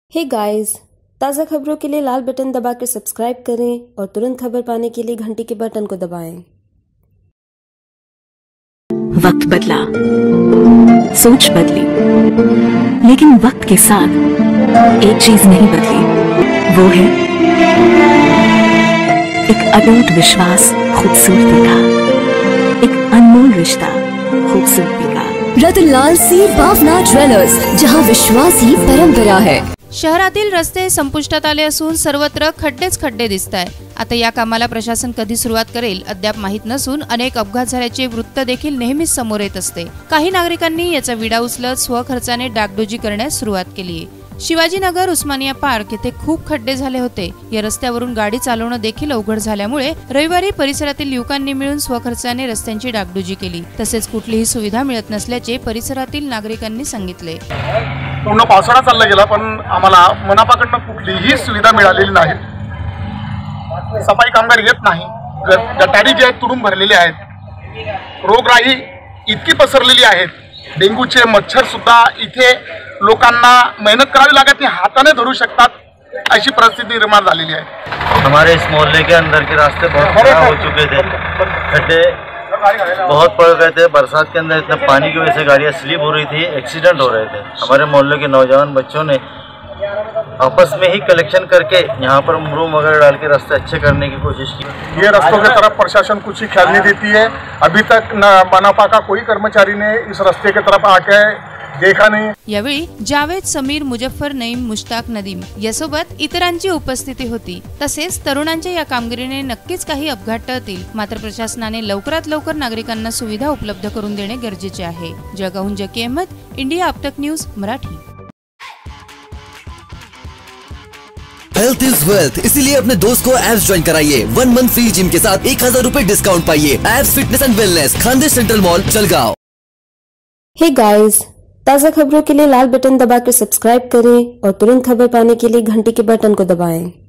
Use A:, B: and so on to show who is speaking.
A: हे गाइस, ताज़ा खबरों के लिए लाल बटन दबाकर सब्सक्राइब करें और तुरंत खबर पाने के लिए घंटी के बटन को दबाएं।
B: वक्त बदला, सोच बदली, लेकिन वक्त के साथ एक चीज नहीं बदली। वो है एक अटूट विश्वास खूबसूरती का, एक अनमोल रिश्ता खूबसूरती का।
C: रतनलाल सी भावना ज्वेलर्स, जहां विश्वास ही परंपरा है।
D: शहरातील रस्ते संपुष्टात आले असून सर्वत्र खड्डेच खड्डे दिसताय। आता या कामाला प्रशासन कधी सुरुवात करेल अद्याप माहित नसून अनेक अपघात झाल्याचे वृत्त देखील नेहमीच समोर येत असते। काही नागरिकांनी याचा विडा उचलत स्वखर्चाने डागडुजी करण्यास सुरुवात केली आहे। शिवाजीनगर उस्मानिया पार्क येथे खूप खड्डे झाले होते। या रस्त्यावरून गाडी चालवणं देखील अवघड झाल्यामुळे रविवारी परिसरातील युवकांनी मिळून स्वखर्चाने रस्त्यांची डागडुजी केली। तसेच कुठलीही सुविधा मिळत नसल्याचे परिसरातील नागरिकांनी सांगितले।
E: पूर्ण पावसाळा चालला गेला पण आम्हाला मनापाकडनं कुठलीही सुविधा मिळालेली नाही। सफाई कामगार येत नाही, गटारी जे आहेत तुडूंब भरलेले आहेत, रोगराई इतकी पसरलेली आहे, डेंग्यूचे मच्छर सुद्धा इथे लोकांना मेहनत करावी लागत नाही, हाताने धरू शकतात अशी परिस्थिती निर्माण झालेली आहे।
F: हमारे इस मोहल्ले के अंदर के रास्ते बहुत खराब हो चुके थे, खड्डे बहुत पड़ गए थे। बरसात के अंदर इतना पानी की वजह से गाड़ियाँ स्लिप हो रही थी, एक्सीडेंट हो रहे थे। हमारे मोहल्ले के नौजवान बच्चों ने आपस में ही कलेक्शन करके यहाँ पर मरूम वगैरह डाल के रास्ते अच्छे करने की कोशिश की।
E: ये रास्तों की तरफ प्रशासन कुछ ही ख्याल नहीं देती है। अभी तक मनपा का कोई कर्मचारी ने इस रास्ते की तरफ आके देखा नहीं।
D: यावेळी जावेद, समीर, मुजफ्फर, नईम, मुश्ताक, नदीम यासोबत इतरांची उपस्थिती होती। तसेच तरुणांच्या या कामगिरीने नक्कीच काही अपघात टळतील। मात्र प्रशासनाने लवकरात लवकर नागरिकांना सुविधा उपलब्ध करून देणे गरजेचे आहे। जळगावहून जकी अहमद, इंडिया अपटक news Marathi.
G: Health is wealth, इसीलिए अपने दोस्त को एप्स ज्वाइन कराइए। 1 मंथ फ्री जिम के साथ 1000 रुपए डिस्काउंट पाइए। Apps fitness and wellness, Khandesh central mall, Jalgaon.
A: Hey guys, ताज़ा खबरों के लिए लाल बटन दबाकर सब्सक्राइब करें और तुरंत खबर पाने के लिए घंटी के बटन को दबाएं।